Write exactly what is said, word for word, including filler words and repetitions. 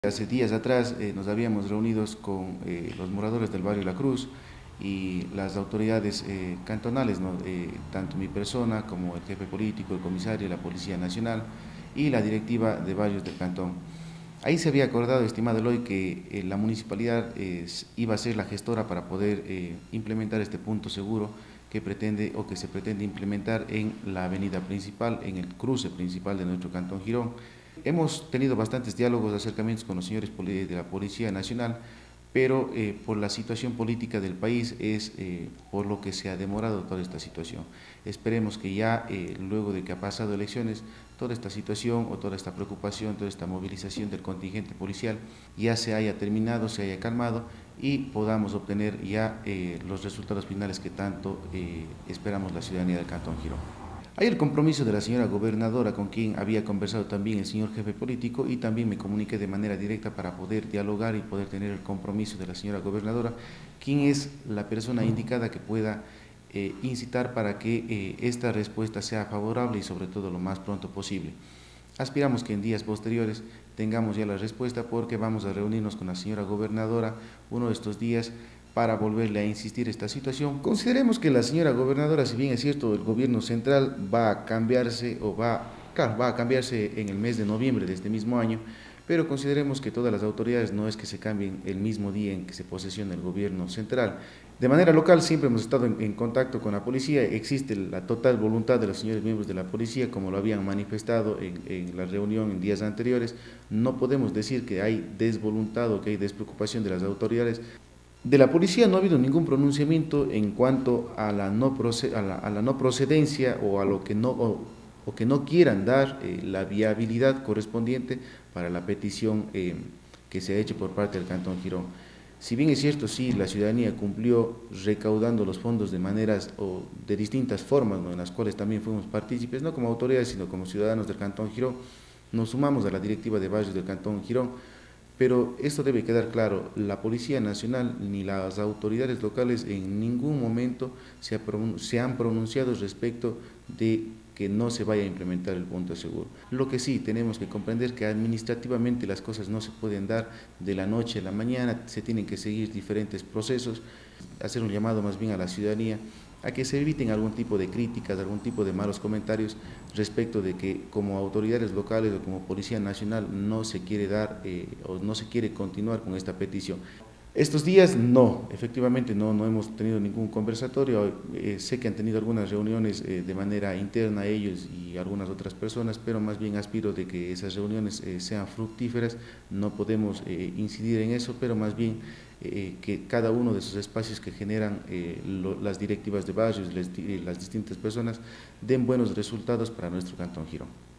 Hace días atrás eh, nos habíamos reunido con eh, los moradores del barrio La Cruz y las autoridades eh, cantonales, ¿no? Eh, tanto mi persona como el jefe político, el comisario, la Policía Nacional y la directiva de barrios del cantón. Ahí se había acordado, estimado Eloy, que eh, la municipalidad eh, iba a ser la gestora para poder eh, implementar este punto seguro que pretende o que se pretende implementar en la avenida principal, en el cruce principal de nuestro cantón Girón. Hemos tenido bastantes diálogos, acercamientos con los señores de la Policía Nacional, pero eh, por la situación política del país es eh, por lo que se ha demorado toda esta situación. Esperemos que ya eh, luego de que ha pasado elecciones, toda esta situación o toda esta preocupación, toda esta movilización del contingente policial ya se haya terminado, se haya calmado y podamos obtener ya eh, los resultados finales que tanto eh, esperamos la ciudadanía del Cantón Girón. Hay el compromiso de la señora gobernadora, con quien había conversado también el señor jefe político, y también me comuniqué de manera directa para poder dialogar y poder tener el compromiso de la señora gobernadora, quien es la persona indicada que pueda eh, incitar para que eh, esta respuesta sea favorable y sobre todo lo más pronto posible. Aspiramos que en días posteriores tengamos ya la respuesta, porque vamos a reunirnos con la señora gobernadora uno de estos días para volverle a insistir esta situación. Consideremos que la señora gobernadora, si bien es cierto, el gobierno central va a cambiarse o va, claro, va a cambiarse en el mes de noviembre de este mismo año, pero consideremos que todas las autoridades no es que se cambien el mismo día en que se posesiona el gobierno central. De manera local siempre hemos estado en, en contacto con la policía, existe la total voluntad de los señores miembros de la policía, como lo habían manifestado en, en la reunión en días anteriores. No podemos decir que hay desvoluntad o que hay despreocupación de las autoridades. De la policía no ha habido ningún pronunciamiento en cuanto a la no, a la, a la no procedencia o a lo que no, o, o que no quieran dar eh, la viabilidad correspondiente para la petición eh, que se ha hecho por parte del Cantón Girón. Si bien es cierto, sí, la ciudadanía cumplió recaudando los fondos de maneras o de distintas formas, ¿no?, en las cuales también fuimos partícipes, no como autoridades, sino como ciudadanos del Cantón Girón, nos sumamos a la directiva de barrios del Cantón Girón. Pero esto debe quedar claro, la Policía Nacional ni las autoridades locales en ningún momento se, se han pronunciado respecto de que no se vaya a implementar el punto seguro. Lo que sí tenemos que comprender que administrativamente las cosas no se pueden dar de la noche a la mañana, se tienen que seguir diferentes procesos, hacer un llamado más bien a la ciudadanía a que se eviten algún tipo de críticas, algún tipo de malos comentarios respecto de que como autoridades locales o como Policía Nacional no se quiere dar eh, o no se quiere continuar con esta petición. Estos días no, efectivamente no, no hemos tenido ningún conversatorio, eh, sé que han tenido algunas reuniones eh, de manera interna ellos y algunas otras personas, pero más bien aspiro de que esas reuniones eh, sean fructíferas. No podemos eh, incidir en eso, pero más bien eh, que cada uno de esos espacios que generan eh, lo, las directivas de barrios, les, las distintas personas, den buenos resultados para nuestro Cantón Girón.